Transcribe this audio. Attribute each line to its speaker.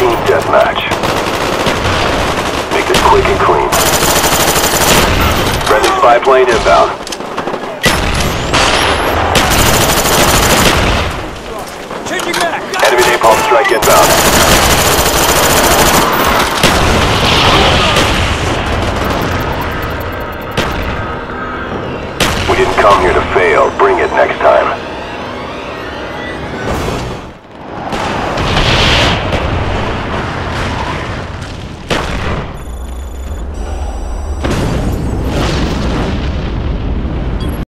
Speaker 1: Team deathmatch. Make this quick and clean. Friendly spy plane inbound.
Speaker 2: Changing back!
Speaker 1: Enemy napalm strike inbound. We didn't come here to fail. Bring it next time.